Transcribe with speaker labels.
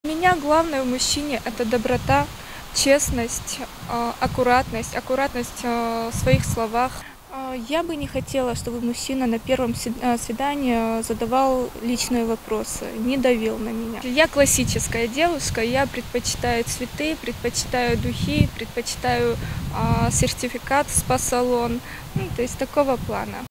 Speaker 1: Для меня главное в мужчине — это доброта, честность, аккуратность в своих словах. Я бы не хотела, чтобы мужчина на первом свидании задавал личные вопросы, не давил на меня. Я классическая девушка, я предпочитаю цветы, предпочитаю духи, предпочитаю сертификат в спа-салон, ну, то есть такого плана.